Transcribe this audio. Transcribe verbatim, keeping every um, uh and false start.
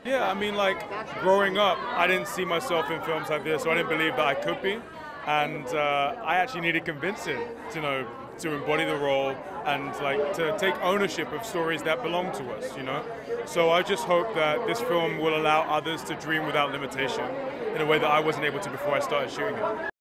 Yeah, I mean, like, growing up, I didn't see myself in films like this, so I didn't believe that I could be. And uh, I actually needed convincing to know to embody the role and like to take ownership of stories that belong to us, you know. So I just hope that this film will allow others to dream without limitation in a way that I wasn't able to before I started shooting it.